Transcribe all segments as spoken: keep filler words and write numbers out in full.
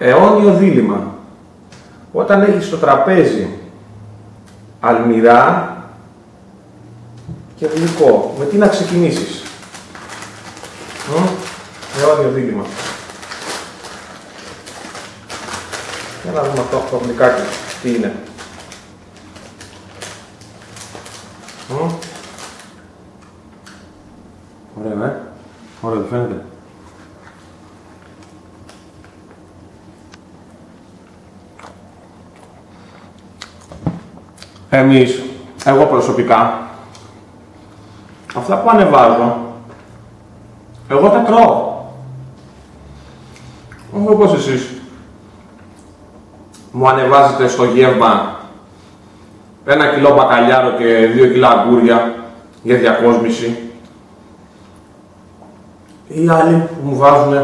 αιώνιο δίλημμα. Όταν έχεις στο τραπέζι αλμυρά και γλυκό, με τι να ξεκινήσεις? Mm? Αιώνιο δίλημμα. Για να δούμε αυτό το γλυκάκι, τι είναι. Mm? Ωραία, ε. Ωραία, δεν φαίνεται. Εμείς, εγώ προσωπικά, αυτά που ανεβάζω, εγώ τα τρώω. Όχι όπως εσείς. Μου ανεβάζετε στο γεύμα ένα κιλό μπακαλιάρο και δύο κιλά αγκούρια για διακόσμηση. Οι άλλοι που μου βάζουνε,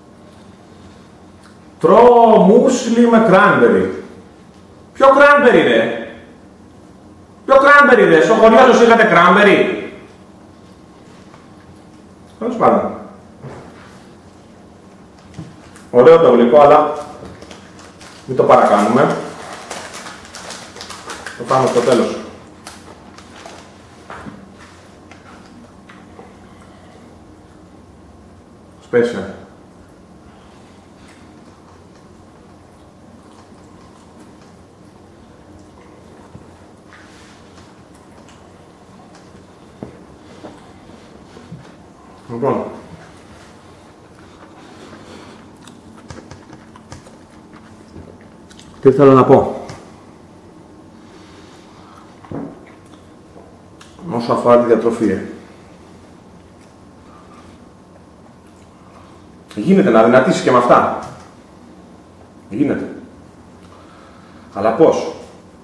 τρώω μουσλι με κράνμπερι. Ποιο κράνμπερι ρε? Ποιο κράνμπερι ρε? Στο χωριό σας είχατε κράνμπερι? Τέλος πάντων. Ωραίο το γλυκό, αλλά μην το παρακάνουμε. Το πάμε στο τέλος. Special. Λοιπόν, τι θέλω να πω όσο αφορά τη διατροφή. Γίνεται να δυνατήσεις και με αυτά. Γίνεται. Αλλά πώς?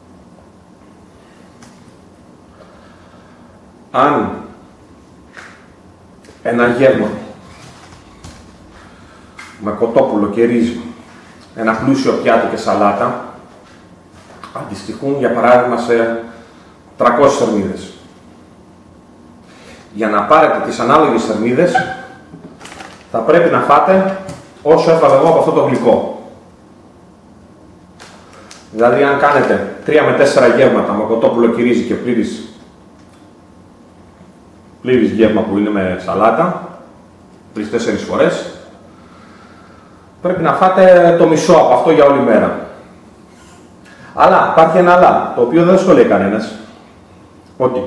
Αν ένα γεύμα με κοτόπουλο και ρύζι, ένα πλούσιο πιάτο και σαλάτα αντιστοιχούν για παράδειγμα σε τριακόσιες θερμίδες. Για να πάρετε τις ανάλογες θερμίδες θα πρέπει να φάτε όσο έφαγα εγώ από αυτό το γλυκό. Δηλαδή αν κάνετε τρία με τέσσερα γεύματα με κοτόπουλο και ρύζι και πλήρης πλήρης γεύμα που είναι με σαλάτα, τρεις τέσσερις φορές, πρέπει να φάτε το μισό από αυτό για όλη μέρα. Αλλά υπάρχει ένα αλλά, το οποίο δεν σχολεί κανένας, ότι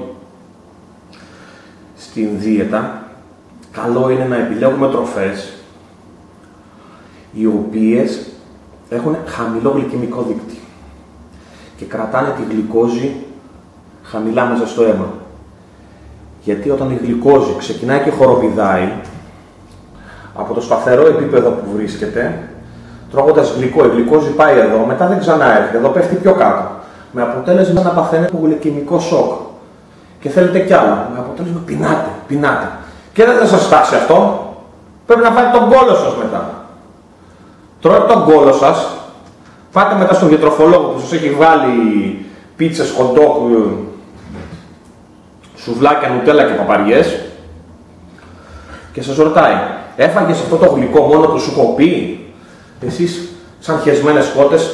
στην δίαιτα καλό είναι να επιλέγουμε τροφές οι οποίες έχουν χαμηλό γλυκαιμικό δείκτη και κρατάνε τη γλυκόζη χαμηλά μέσα στο αίμα. Γιατί όταν η γλυκόζη ξεκινάει και χοροπηδάει από το σταθερό επίπεδο που βρίσκεται, τρώγοντας γλυκό, η γλυκόζη πάει εδώ, μετά δεν ξανά έρχεται, εδώ πέφτει πιο κάτω. Με αποτέλεσμα να παθαίνετε γλυκαιμικό σοκ. Και θέλετε κι άλλο. Με αποτέλεσμα πεινάτε, πεινάτε. Και δεν θα σας φτάσει αυτό. Πρέπει να φάτε τον κόλο σας μετά. Τρώτε τον κόλο σας, πάτε μετά στον διατροφολόγο που σας έχει βάλει πίτσες, χοντόκ, σουβλάκια, νουτέλα και παπαριές και σας ρωτάει, έφαγες αυτό το γλυκό μόνο που σου έχω πει? Εσείς σαν χεσμένες κότες,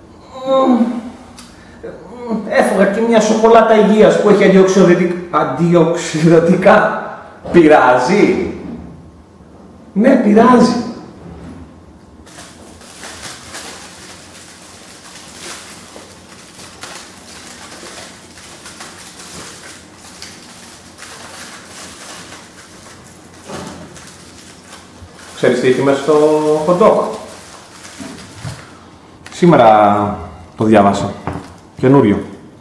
έφαγα και μια σοκολάτα υγείας που έχει αντιοξυδωτικά. Πειράζει? Ναι, πειράζει. Ξέρεις τι έχει μέσα στο hot dog? Σήμερα το διάβασα. Καινούριο.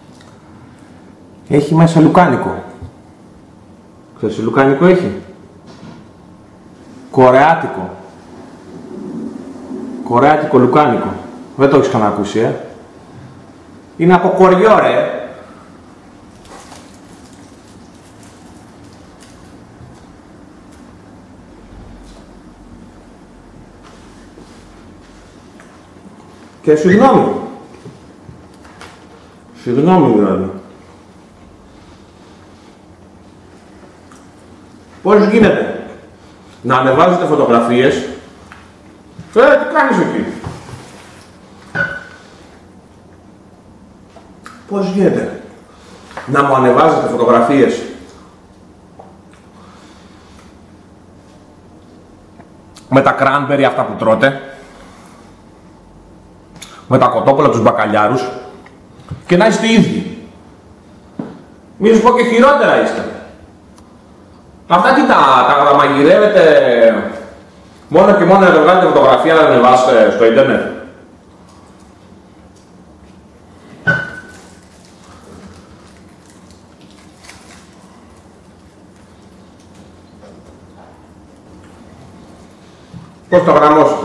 Έχει μέσα λουκάνικο. Ξέρεις τι λουκάνικο έχει? Κορεάτικο. Κορεάτικο λουκάνικο. Δεν το έχεις ξανακούσει, ε. Είναι από κοριό, ρε. Και συγγνώμη. Συγγνώμη δηλαδή. Πώς γίνεται να ανεβάζετε φωτογραφίες? Ε, τι κάνεις εκεί? Πώς γίνεται να μου ανεβάζετε φωτογραφίες με τα κράνμπερι αυτά που τρώτε, με τα κοτόπουλα τους μπακαλιάρους και να είστε ίδιοι. Μη σας πω και χειρότερα είστε. Αυτά τι τα, τα, τα μαγειρεύετε μόνο και μόνο να το βγάλετε φωτογραφία να τα ανεβάσετε στο ίντερνετ. Πώς το γραμμώσετε.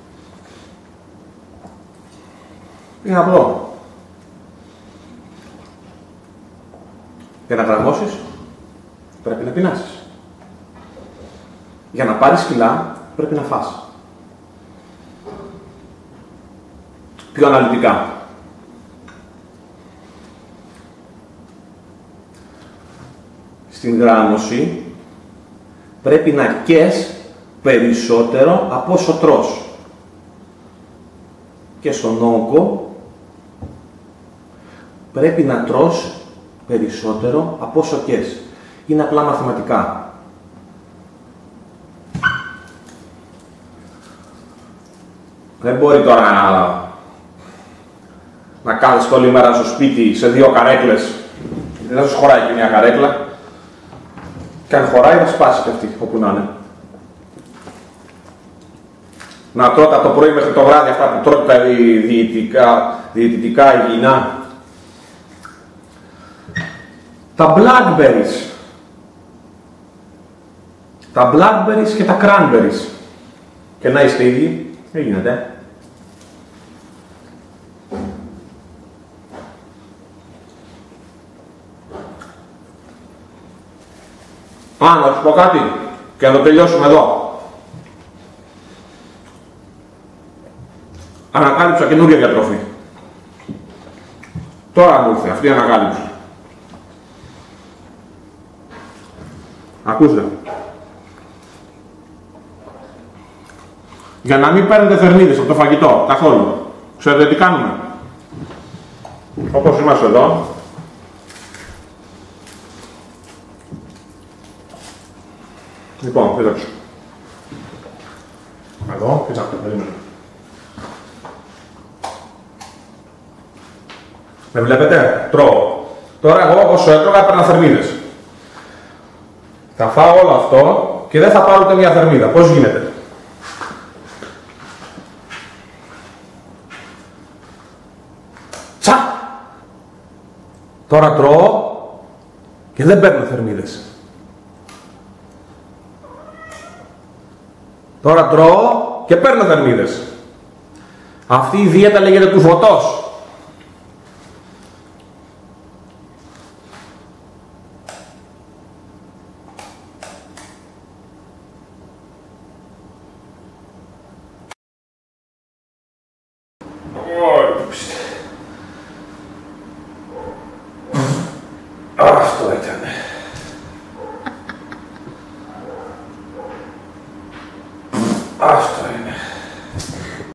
Είναι απλό. Για να γραμμώσεις πρέπει να πεινάσεις. Για να πάρεις κιλά πρέπει να φας. Πιο αναλυτικά. Στην γράμμωση πρέπει να καις περισσότερο από όσο τρως. Και στον όγκο πρέπει να τρως περισσότερο από όσο καις. Είναι απλά μαθηματικά. Δεν μπορεί τώρα να, να κάθεσαι όλη μέρα στο σπίτι σε δύο καρέκλες. Δεν σας χωράει και μια καρέκλα. Και αν χωράει θα σπάσει και αυτή, όπου να είναι. Να τρώτε από το πρωί μέχρι το βράδυ αυτά που τρώτε τα διαιτητικά, διαιτητικά υγιεινά. Τα blackberries. Τα blackberries και τα cranberries. Και να είστε ίδιοι, δεν γίνεται. Α, να σου πω κάτι και να το τελειώσουμε εδώ. Ανακάλυψα καινούργια διατροφή. Τώρα μου ήρθε αυτή η ανακάλυψη. Ακούστε. Για να μην παίρνετε θερμίδες από το φαγητό, καθόλου. Ξέρετε τι κάνουμε. Όπως είμαστε εδώ. Λοιπόν, κοίταξε. Εδώ, κοίταξε, περίμενε. Με βλέπετε, τρώω. Τώρα εγώ όσο έτρωγα έπαιρνα θερμίδες. Θα φάω όλο αυτό και δεν θα πάρω ούτε μια θερμίδα. Πώς γίνεται. Τσα! Τώρα τρώω και δεν παίρνω θερμίδες. Τώρα τρώω και παίρνω θερμίδες. Αυτή η δίαιτα λέγεται του φωτός.